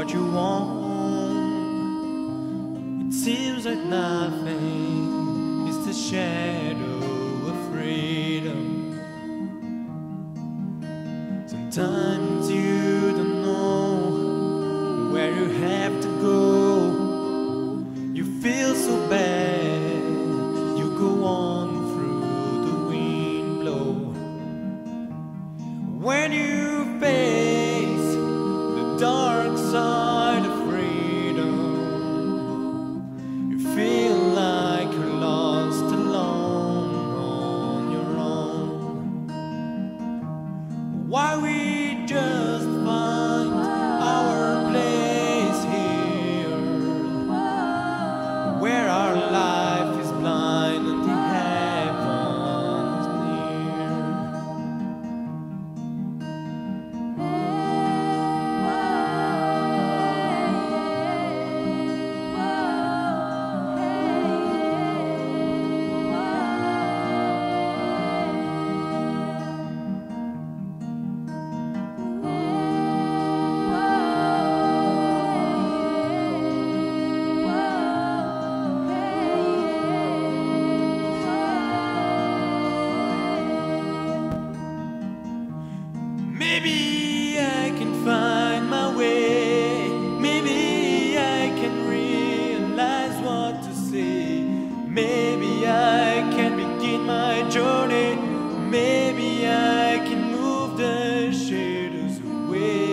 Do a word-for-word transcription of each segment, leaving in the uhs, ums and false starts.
what you want. It seems like nothing is the shadow of freedom. Sometimes you don't know where you have to go. You feel so bad, you go on through the wind blow. When you face the dark side of freedom, you feel like you're lost alone on your own. Why we just find our place here, where our life is blind and the heaven is near. Maybe I can find my way. Maybe I can realize what to say. Maybe I can begin my journey. Maybe I can move the shadows away.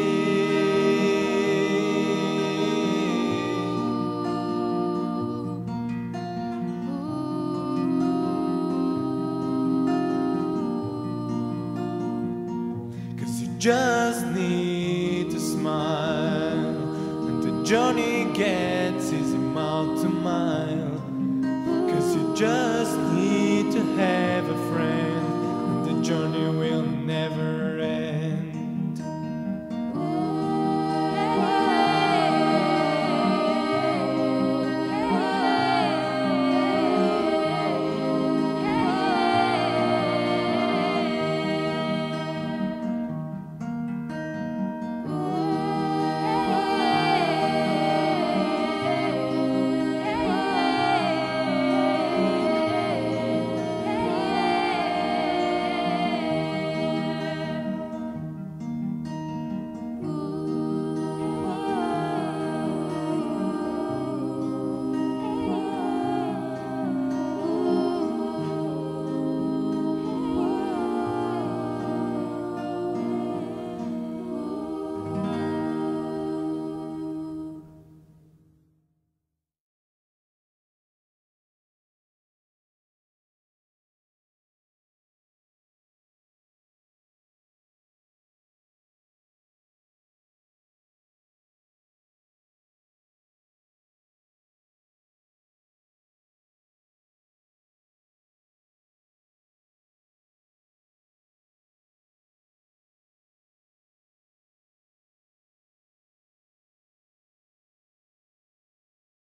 Just need to smile, and the journey gets easy mile to mile. 'Cause you just